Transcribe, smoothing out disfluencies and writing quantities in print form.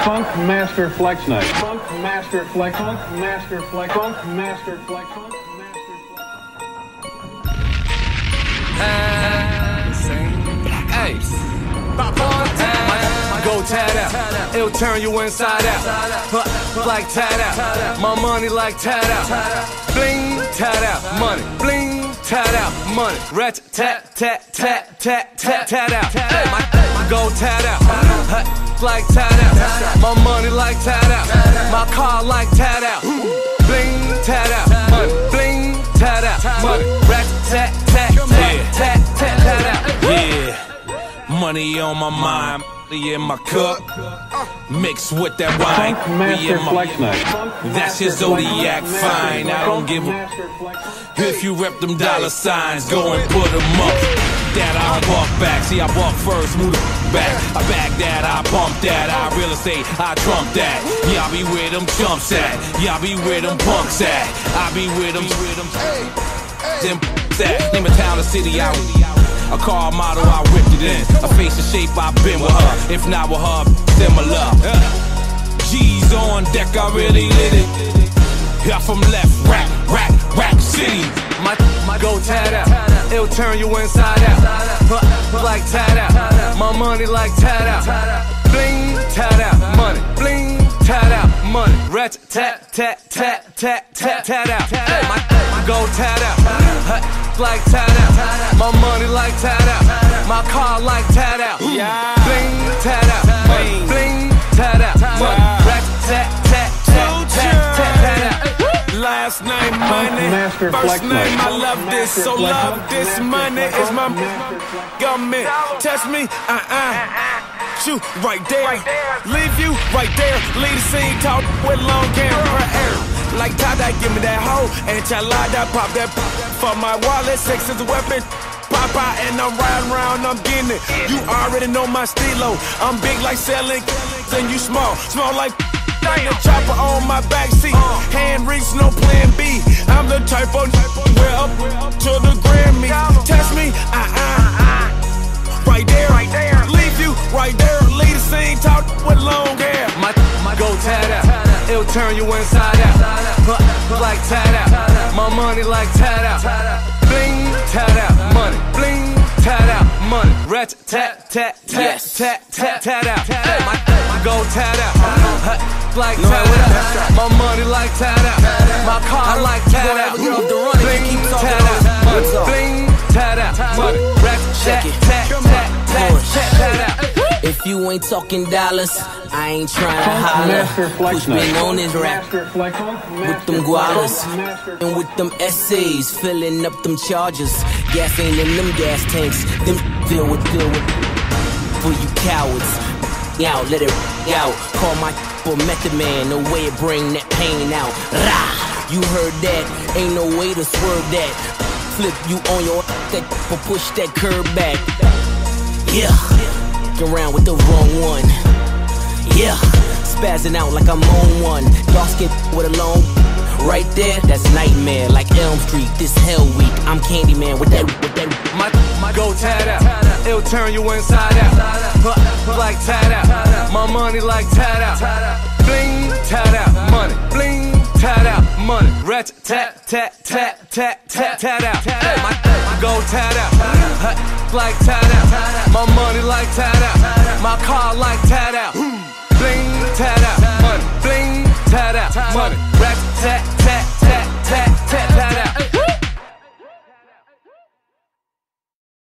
Funk Master Flex Night. Funk Master Flex. Funk Master Flex. Funk Master Flex. Funk Master Flex. Hey. Go Tadow, it'll turn you inside out. Like Tadow, my money like Tadow. Bling, Tadow, money. Bling, Tadow, money. Rat, tat, tat, tat, tat, tat, Tadow. Go Tadow, like Tadow. My money like Tadow. My car like Tadow. Bling, Tadow, money. Bling, Tadow, money. Rat, tat, tat, tat, tat, tat, Tadow. Yeah. Money on my mind, in my cup, mixed with that wine. We in my that's your zodiac fine. I don't give a if you rep them dollar signs. Go and put them up. That I don't walk back. See, I walk first, move the back. I back that, I pump that. I real estate, I trump that. Y'all be where them chumps at. Y'all be where them punks at. I be where them that. Name a town or city out. A car model, I whipped it in. A face and shape, I've been with her. If not with her, similar. G's on deck, I really lit it. Yeah, from left, rack city. My go Tadow, it'll turn you inside out. Like Tadow, my money like Tadow. Bling, Tadow, money. Bling, Tadow, money. Rat, tat, tat, tat, tat, tat, Tadow. My go Tadow. Like Tadow, my money like Tadow, my car like Tadow. Bling, Tadow, money. Bling, Tadow, money. Rat, tat, tat, tat, tat, tat, Tadow. Last name money, first name I love this, so love this money is my government. Test me, shoot right there, leave you right there. Leave the scene, talk with long hair. Like Tadow, give me that hoe, and Chalada, pop that for my wallet. Sex is a weapon, pop out and I'm riding around, I'm getting it. You already know my stilo, I'm big like selling, and you small like the chopper on my backseat. Hand reach, no plan B. I'm the type of we're up to the Grammy. Test me, right there, leave you right there. Leave the scene, talk with long hair. My go Tadow, it'll turn you inside out. Like Tadow, my money like Tadow. Bling, Tadow, money. Bling, Tadow, money. Rat, tat, tat, tat, tat, tat, Tadow. My go Tadow, like Tadow. My money like Tadow. My car like Tadow. Bling, Tadow, money. Bling, Tadow, money. Rat, tat, tat, tat, tat, Tadow. If you ain't talking dollars, I ain't trying to holler. Push me on this rap with them gualas and with them essays, filling up them chargers. Gas ain't in them gas tanks, them filled with for you cowards. Out, let it out. Call my Method Man, no way to bring that pain out. Rah, you heard that? Ain't no way to swerve that. Flip you on your that or push that curb back. Yeah. Around with the wrong one. Yeah, spazzing out like I'm on one. Y'all skip with a long right there, that's nightmare. Like Elm Street, this hell week. I'm Candyman with that. My go Tadow, it'll turn you inside out. Like Tadow, my money like Tadow. Bling, Tadow, money. Bling, Tadow, money. Rat, tat, tat, tat, tat, tat, Tadow. My go Tadow, like Tadow. My money like Tadow. My car like Tadow.